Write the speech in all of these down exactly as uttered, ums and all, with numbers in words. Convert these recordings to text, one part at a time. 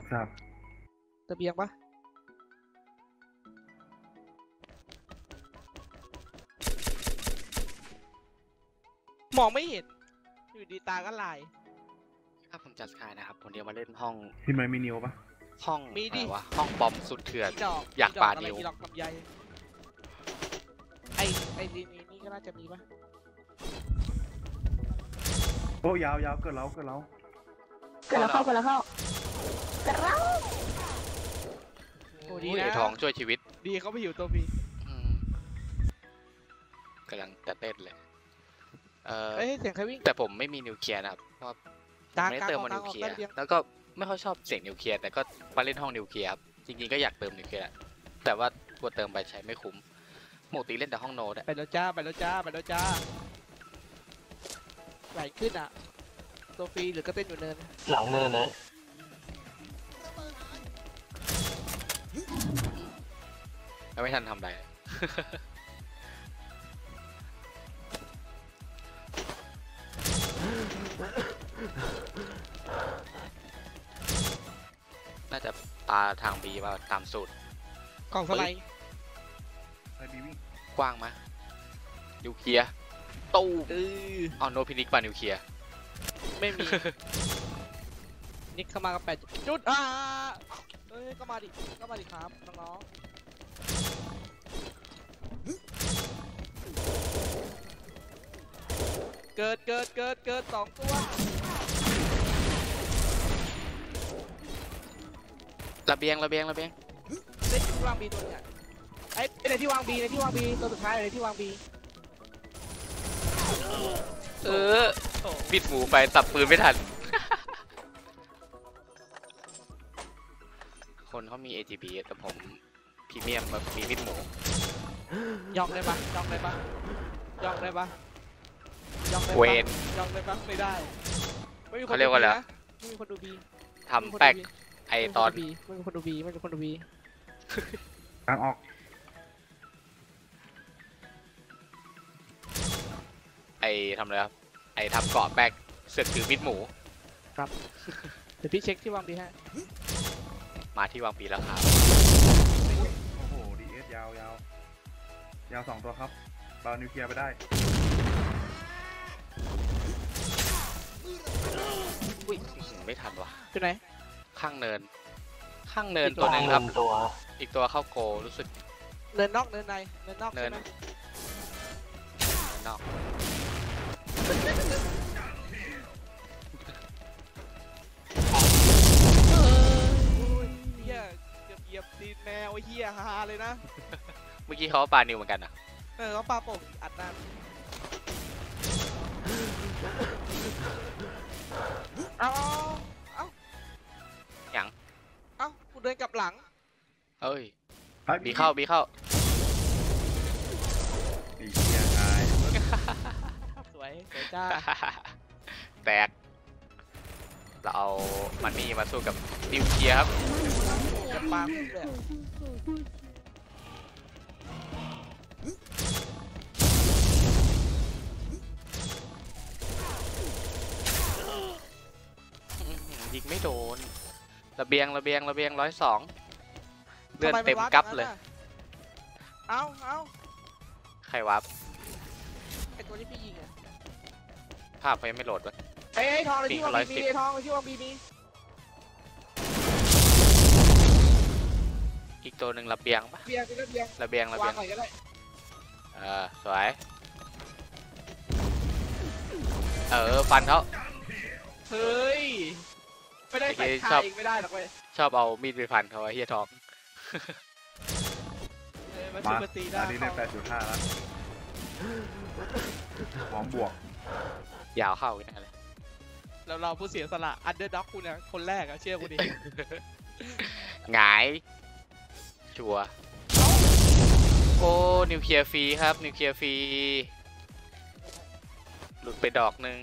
ครับระเบียงปะมองไม่เห็นอยู่ดีตาก็ลายถ้าผมจัดสกายนะครับผมเดียวมาเล่นห้องพี่ไม่มีนิวปะห้องมีดิอะไรวะห้องบอมสุดเถื่อนดอกอยากปานิวดอกลำไยไอไอดีนี้นี่ก็น่าจะมีปะโอ้ยาวยาวเกิดเราเกิดเราเกิดแล้วเข้าเกิดแล้วเข้าเกิดแล้วโอ้ดีนะทองช่วยชีวิตดีเขาไปอยู่ตัวพีกำลังจะเต้นเลยเออเสียงใครวิ่งแต่ผมไม่มีนิวเคลียร์นะครับเพราะไม่ได้เติมมานิวเคลียร์แล้วก็ไม่ค่อยชอบเสียงนิวเคลียร์แต่ก็มาเล่นห้องนิวเคลียร์ครับจริงๆก็อยากเติมนิวเคลียร์แต่ว่ากลัวเติมไปใช้ไม่คุ้มปกติเล่นแต่ห้องโน้ตไปแล้วจ้าไปแล้วจ้าไปแล้วจ้าไหลขึ้นอ่ะตัวฟรีหรือก็เต้นอยู่เนินหลังเนินนะไม่ทันทำอะไรน่าจะตาทางบีว่าตามสูตรกล่องสไลด์ไปบีวิ่งกว้างไหมนิวเคลียร์ตู้อ๋อโนพินิกป่ะนิวเคลียร์ไม่มีนิกเข้ามากับแปดจุดอ่าเอ้ยก็มาดิก็มาดิครับน้องๆเกิดเกิดเกิดเกิดสองตัวระเบียงระเบียงระเบียงเล่นที่วางบีตัวเนี่ยไอ้ในที่วางบีในที่วางบีตัวสุดท้ายในที่วางบีเออปิดหมูไปตับปืนไม่ทันคนเขามี เอ จี บี แต่ผมพรีเมียมแบบมีมิดหมูย่องได้ปะย่องได้ปะย่องได้ปะย่องได้ปะเวนย่องได้ปะไม่ได้เขาเรียกว่าอะไรไม่มีคนดูบีทำแป๊กไอตอนบีไม่มีคนดูบีไม่มีคนดูบีทางออกไอทำอะไรครับไอทำเกาะแป๊กเสือกถือมิดหมูครับเดี๋ยวพี่เช็คที่วางบีฮะมาที่วางปีแล้วครับโอ้โหดีเอสยาวยาวยาวสองตัวครับบานิวเคลียร์ไปได้อุ้ยไม่ทันวะที่ไหนข้างเนินข้างเนินตัวนึงครับตัวอีกตัวเข้าโกรู้สึกเนินนอกเนินในเนินนอกเนินนอกเฮียเกือบเหยียบตีนแมวเฮียฮาเลยนะเมื่อกี้เขาปานิวเหมือนกันนะเออเขาปาโป่งอัดน้ำเอาเอาอย่างเอ้ากูเดินกลับหลังเอ้ยบีเข้าบีเข้าบีเฮียตายสวยสวยจ้าแตกเราเอามันนี่มาสู้กับนิวเคลียร์ครับจะปาเลยยิงไม่โดนระเบียงระเบียงระเบียงร้อยสองเลือดเต็มกั๊บเลยเอาเอาใครวับไอตัวที่พี่ยิงอะภาพเขายังไม่โหลดวะไอ้ไอ้ทองเลยที่วางบีบีทองเลยที่วางบีบีอีกตัวหนึ่งระเบียงปะระเบียงระเบียงระเบียงระเบียงเออสวยเออฟันเขาเฮ้ยไม่ได้ใส่ชายไม่ได้หรอกเว้ยชอบเอามีดไปฟันเขาไอ้เฮียทองมาอันนี้ในแปดจุดห้าแล้วพร้อมบวกยาวเข้ากันเลยเราเราผู้เสียสละอันเดอร์ด็อกคุณเนี่ยคนแรกอะเชื่อกูดิหงายชัวโอ้นิวเคลียร์ฟรีครับนิวเคลียร์ฟรีหลุดไปดอกหนึ่ง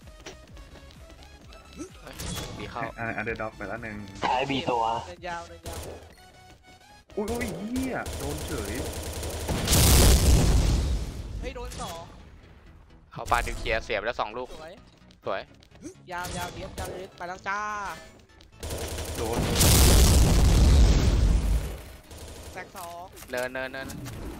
บีเข้าอันเดอร์ด็อกไปแล้วหนึ่งท้ายบีตัวเดินยาวเดินยาวอุ้ยอุ้ยเหี้ยโดนเฉยเฮ้ยโดนสองเขาปานิวเคลียร์เสียบแล้วสองลูกสวยสวยยาวยาวเดียบยาวเดียบไปแล้วจ้าโดนแตกสองเนินเนินเนิน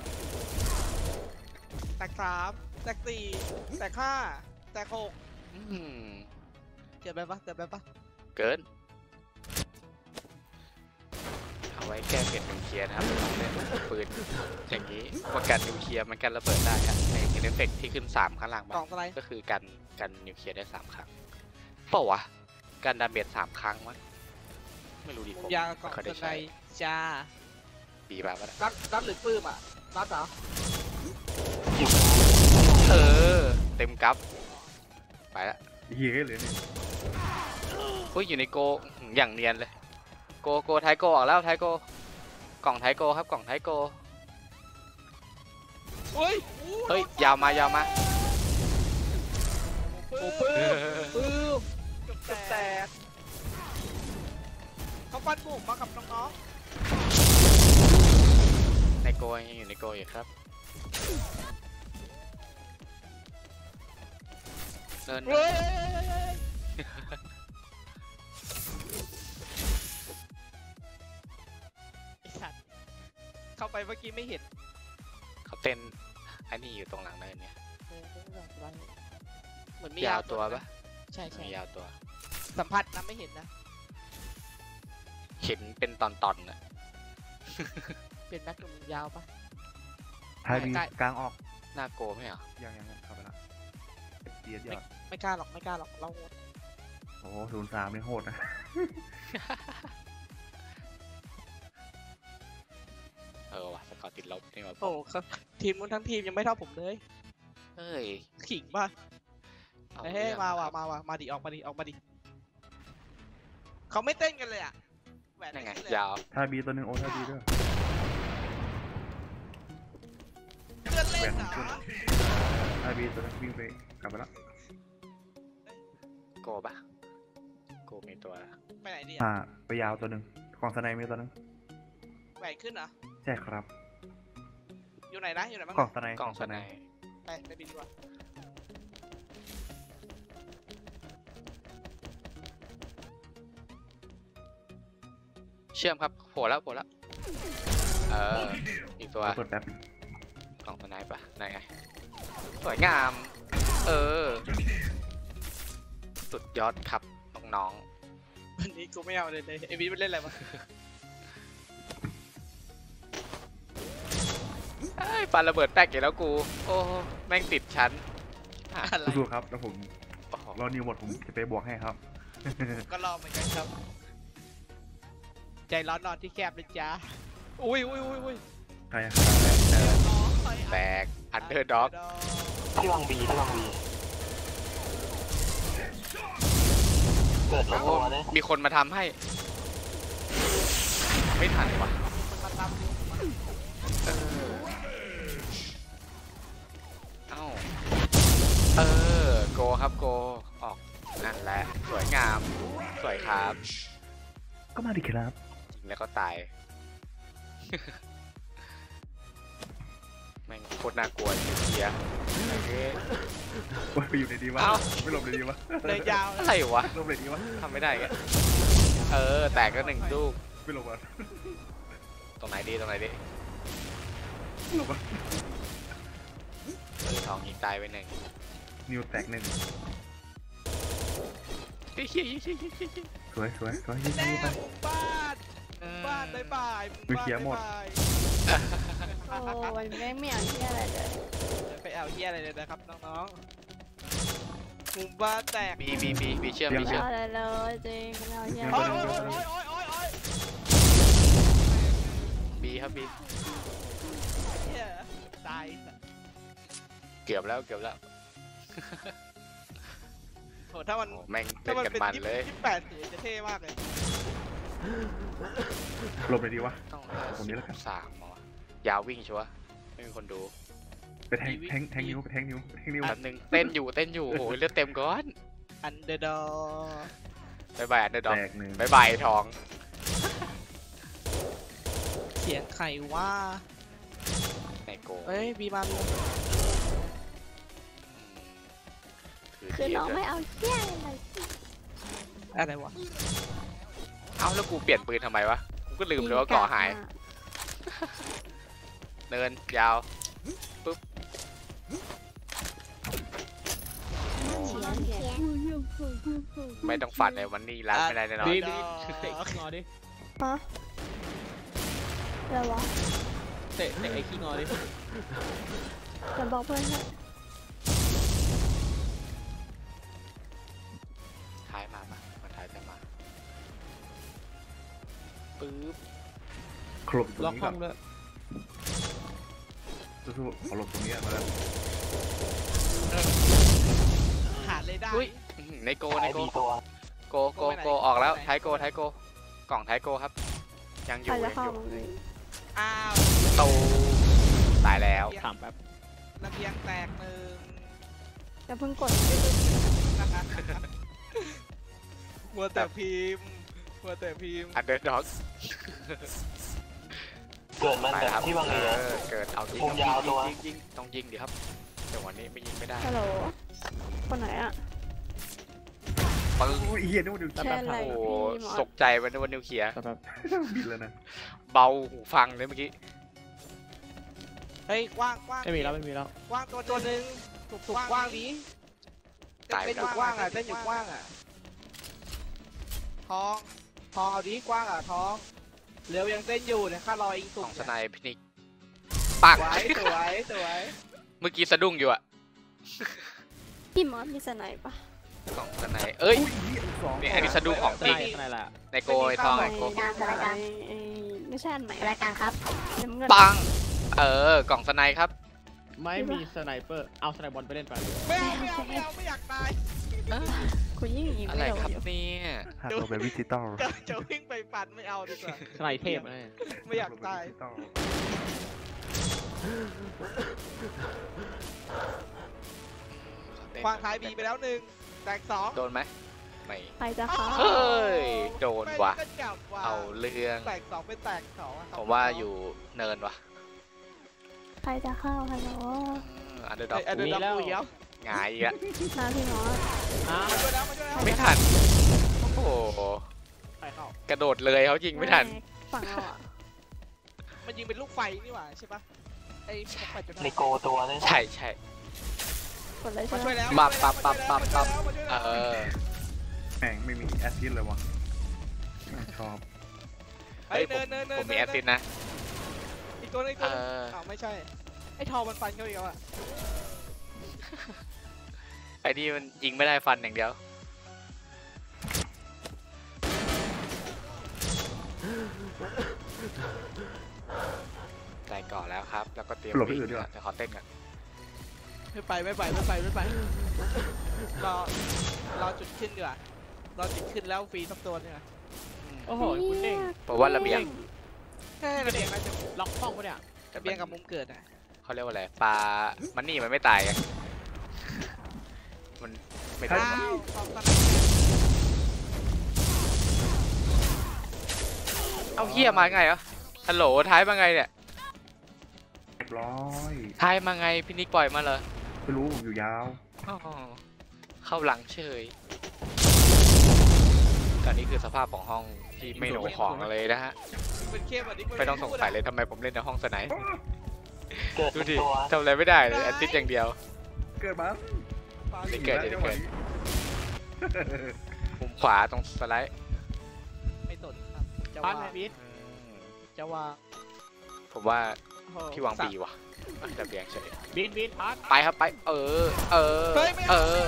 แตกสามแตกสี่แตกห้าแตกหกอืมเกิดไปปะเกิดไปปะเกินเอาไว้แก้เปลี่ยนนิวเคลียร์นะครับเล่นปืนอย่างนี้ว่ากันนิวเคลียร์มันกันระเบิดได้ครับในเอฟเฟกที่ขึ้นสามข้างล่างกล่บ้าอง งอะไรก็คือกันกันนิวเคลียร์ได้สามครั้งเปล่าวะกันดาเมจสามครั้งมั้งไม่รู้ดิมุผมมยาวกล่องไม่ค่อยได้สไนใช้จ้าดีป่ะวะรับรับหรือปื้มอ่ะรับเหรอเออเต็มกั๊บไปละเฮียเลยนี่อุ้ยอยู่ในโกอย่างเนียนเลยโกโกไทโกออกแล้วไทโกกล่องไทโกครับกล่องไทโกเฮ้ยเฮ้ยยาวมายาวมาโอ้ปื้มปื้มเกือบแตกเขาฟันบุกมากับน้องในโกยังอยู่ในโกอยู่ครับเนินๆเฮ้ยไอ้สัตว์เข้าไปเมื่อกี้ไม่เห็นเขาเต้นอันนี้อยู่ตรงหลังเนินเนี่ยเหมือนมียายาว วตัวปะใช่ใช่มียาวตัวสัมผัสนะไม่เห็นนะเห็นเป็นตอนๆน่ะเป็นแบ็คหนุ่มยาวปะไทยมีกลางออกหน้าโกไม่เหรอยังยังเข้าไปละเดียดยอดไม่กล้าหรอกไม่กล้าหรอกเราโหดโอ้โหศูนย์สามนี่โหดนะเออว่ะสกอร์ติดลบนี่มาโอ้ครับทีมนู้นทั้งทีมยังไม่เท่าผมเลยเฮ้ยขิงป่ะเอาเฮ้ยเรื่องมาว่ะครับมาว่ะมาดิออกมาดิออกมาดิเขาไม่เต้นกันเลยอ่ะแหวนนั่นไงม่ขึ้นเลยยาวไทยบีตัวหนึ่งโอ้ไทยบีด้วยเพื่อนเล่นเหรอไทยบีตัวนึงวิ่งไปกลับไปละโกปะโกมีตัวละไปไหนดีอ่าอ่ะไปยาวตัวหนึ่งกองสไนมีตัวหนึงแหวนขึ้นเหรอใช่ครับอยู่ไหนนะอยู่ไหนบ้างกองสไนกล่องสไนไปไปบินดีกว่าเชื่อมครับโผล่แล้วโผล่แล้วเอออีกตัวเปิดแป๊บกล่องสไนปะนั่นไงสวยงาม เออ สุดยอดครับน้องวันนี้กูไม่เอาเลยเลยไอวีมันเล่นอะไรวะๆไอ้ยปาระเบิดแป๊กอีกแล้วกู โอ้แม่งติดชั้นอะไรสู้ๆครับแล้วผมโอ้โหรอนิวหมดผมจะไปบวกให้ครับก็รอเหมือนกันครับ ใจร้อนนอนที่แคบเลยจ้าอุ้ยอุ้ยอุ้ยอุ้ยใครอะเนินอ๋อแตกอันเดอร์ด็อกที่วางบีที่วางบีเกิดโอ้มาโหตัวเลยมีคนมาทำให้ ไม่ทันว่ะมาตามดูมาเออเอ้าเออโกครับโกออกนั่นแหละสวยงามสวยครับก็มาดิครับยิงแล้วก็ตาย แม่งโคตรน่ากลัวนิวเคลียร์เฮ้ยโอ้ยไปอยู่ในดีวะเอ้าไม่หลบเลยดีวะเลยยาวอะไรวะหลบเลยดีวะทำไม่ได้แกเออแตกก็หนึ่งลูกไม่หลบอ่ะตรงไหนดีตรงไหนดีหลบอ่ะเออทองยิงตายไปหนึ่งนิวแตกหนึ่งเฮ้ยเฮ้ยเฮ้ยเฮ้ยเฮ้ยเฮ้ยสวยสวยสวยยิงแน่ยิงไปหมู่บ้านหมู่บ้านบายบายหไม่เคลียร์หมดบ้านบ๊ายบายโอ้วันนี้ไม่อยากที่อะไรเลยไปเอาเฮียอะไรเลยนะครับน้องๆหมู่บ้านแตกบีบีบีบีเชื่อมบีไม่เชื่อมเอาอะไรเลยจริงไม่เอาที่อะโอ้ไรยเลโอ้ยยโอ้ยโอ้ยโอ้ยโอ้ยบีครับบีเฮียตายเกือบแล้วเกือบแล้วโหถ้ามันโอ้แม่งเล่ถ้าน มันกันเป็นมันยี่เลยสิบแปดสีจะเท่มากเลยหลบเลยดีวะต้องผมนี้แล้วกันสามเหรอวะยาววิ่งชัวร์ไม่มีคนดูไปแทงแทงแทงนิ้วไปแทงนิ้วไปแทงนิ้วแป๊บนึงเต้นอยู่เต้นอยู่โอ้โหเลือดเต็มก้อนอันเดอร์ดอบายบายอันเดอร์ด็อกแตกหนึ่งบายบายไอ้ทองเสียงไข่ว่าในโกเอ้ยบีมาบีมาถือคือทีน้องด้วไม่ยเอาเที่ยอะไรเลยอะไรวะเอ้าแล้วกูเปลี่ยนปืนทำไมวะกูก็ลืมเลยว่าเกาะหายเดินยาวปุ๊บไม่ต้องฝันเลยวันนี้ร้านไม่ได้แน่นอนบีบีเตะขี้งอดิฮะอะไรวะเตะเตะไอ้ขี้งอดิจะบอกเพื่อนให้ท้ายมามามาท้ายจะมาปึ๊บครบตรงล็อกนี้ห้ก่ออง นด้วยสู้ๆเอาหลบตรงนี้มาแล้วขาดเลยได้อุ้ยอื้อหือในโกในไอโกบีตัวโกโกโกออกแล้วท้ายโกท้ายโกกล่องท้ายโกครับยังอใครยู่จะยังเข้าอยู่มึงเลยอ้าวตูตายแล้วถามแป๊บระเบียงแตกหนึ่งจะเพิ่งกดมัวแต่พิมพ์มัวแต่พิมพ์อันเดอร์ด็อกเกิดมันไปแบบครับที่วางเอเรืออเกิดเอายิงมุมยาวตัวยิงยิงต้องยิงดิครับเดี๋ยววันนี้ไม่ยิงไม่ได้ฮัลโหลคนไหนอะปึ้งโอ้ยเฮียนู่นดูแช่อะไรโอ้โหพี่หมอตกใจวันวันนิวเคลียร์แป๊บบินแล้วนะเบาหูฟังเลยเมื่อกี้เฮ้ยกว้างกว้างไม่มีแล้วไม่มีแล้วกว้างตัวตัวหนึ่งถูกถูกกว้างนี้เต้นอยู่กว้างอ่ะเต้นอยู่กว้างอ่ะท้องท้องเอาดีกว้างอ่ะท้องเร็วยังเต้นอยู่เนี่ยข้ารออีกขสุอดงสไนพินิกปังสวยสวยสวยเมื่อกี้สะดุ้งอยู่อะพี่มอสมีสไนปะกล่องสไนเอ้ยอุ้ยเฮียลูกสองนี่อันนี้สะดุ้งของจริงอะไรล่ะในโกยทองไอโกรายการรายการไม่ใช่อันใหม่รายการครับน้ำเงินปังเออกล่องสไนครับไม่มีสไนเปอร์เอาสไนบอลไปเล่นไปไม่เอาไม่เอาไม่เอาไม่อยากตายคุณยิ่งยิงอะไม่ไรโดครับนอยู่เนี่ยหาตัวแบบวิจิตอลจะจะวิ่งไปปัดไม่เอาดีกว่าสไนเทพเลยไม่อยากตาย ควางท้ายบีไปแล้วหนึ่งแตกสองโดนไหมไม่ใครจะเข้าเฮ้ยโดนว่ะไม่ก็จับว่ะเอาเรื่องแตกสองเป็นแตกสองอะผมว่าอยู่เนินว่ะใครจะเข้าฮัลโหลอันเดอร์ด็อกไอ้เดินดับอีกแล้วหงายอีกอะมาพี่มอสอ้ามาช่วยแล้วมาช่วยแล้วไม่ทันโอ้โหไปเข้ากระโดดเลยเขายิงไม่ทันฝั่งเราอ่ะมันยิงเป็นลูกไฟนี่หว่าใช่ปะไอ้แปดจุดในโกตัวนี่ใช่ใช่กดเลยมาใช่ไหมช่วยแล้วปั๊บปั๊บปั๊บปั๊บปั๊บมาช่วยแล้วเออแม่งไม่มีแอสซิสต์เลยวะชอบเฮ้ยเนินเนินเนินผมมีแอสซิสต์นะอีกตัวนึงอีกเอตัวนึงออ้าวไม่ใช่ไอ้ทอมันฟันเขาอีกแล้วอะไอ้ที่มันยิงไม่ได้ฟันอย่างเดียวได้ก่อนแล้วครับ แล้วก็เตรียมวิ่งนะจะขอเต้นก่อนไม่ไปไม่ไปไม่ไปไม่ไปรอรอจุดขึ้นดีกว่ารอจุดขึ้นแล้วฟรีสักตัวเนี่ยโอ้โหคุณเด้งผมว่าระเบียงแค่ระเบียงน่าจะล็อกห้องปะเนี่ยระเบียงกับมุมเกิดอะเขาเรียกว่าอะไรปลามันนี่มันไม่ตายไงมันไม่ตายอ้าวขอบคุณเอาเฮียมาไงเหรอฮัลโหลท้ายมาไงเนี่ยเรียบร้อยท้ายมาไงพี่นิกปล่อยมาเลยไม่รู้ผมอยู่ยาวอ๋อเข้าหลังเฉยตอนนี้คือสภาพของห้องที่ไม่โหนของเลยนะฮะเป็นเข้มอันนี้ไม่ต้องสงสัยเลยทำไมผมเล่นในห้องสไนป์เกิดดูเป็นดิตัวทำอะไรไม่ได้เลยแอสซิสต์อย่างเดียวเกิดมานี่เกิดจะได้เกิด มุมขวาตรงสไลด์ไม่ตดครับจะพัวานไหมงบีทจะวางผมว่าโอ้โหพี่วางบีว่ะระเบียงเฉยบีทบีทพัดไปครับไป เออ เออเฮ้ยไม่เอเอาอ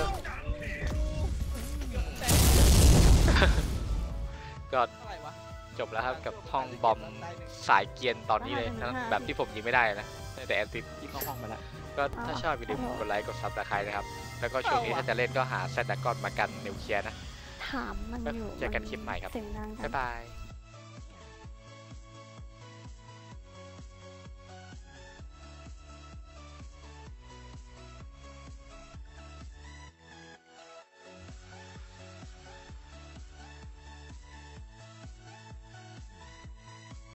ก็เท่าไหร่วะจบแล้วครับกับห้องบอมสายเกรียนตอนนี้เลยทั้งแบบที่ผมยิงไม่ได้นะแต่แอสซิสต์ยิงเข้าห้องไปแล้วก็ถ้าชอบอย่าลืมกดไลค์กดซับสไครต์นะครับ แล้วก็ช่วงนี้ถ้าจะเล่นก็หาแซดดากอนมากันนิวเคลียร์นะถามมันอยู่เจอกันคลิปใหม่ครับเสียงดังจับ๊าง ยบาย